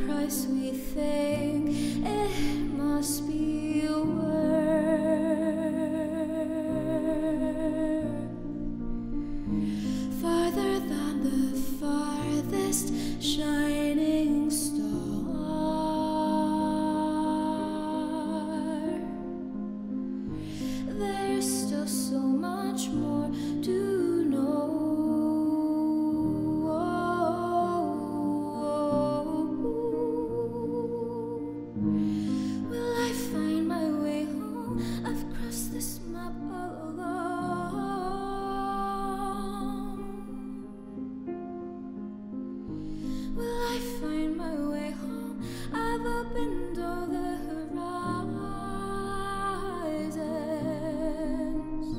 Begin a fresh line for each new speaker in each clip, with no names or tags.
price we think it must be worth. Farther than the farthest shining star, there's still so much more to know. Will I find my way home? I've crossed this map all alone. Will I find my way home? I've opened all the horizons.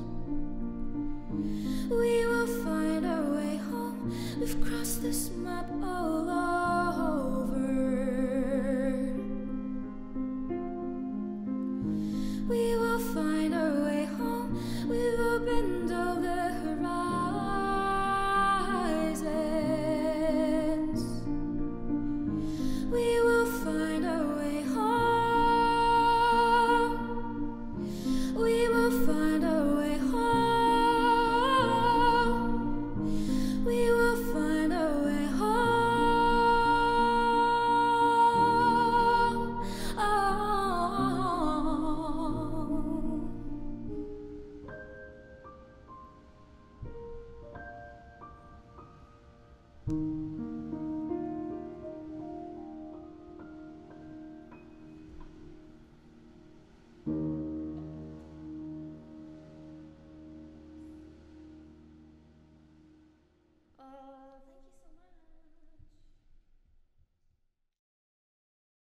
We will find our way home. We've crossed this map all over. We will find our way home. We've opened all the horizons. We will find our way home. We will find our way home. We will find our way home. Oh.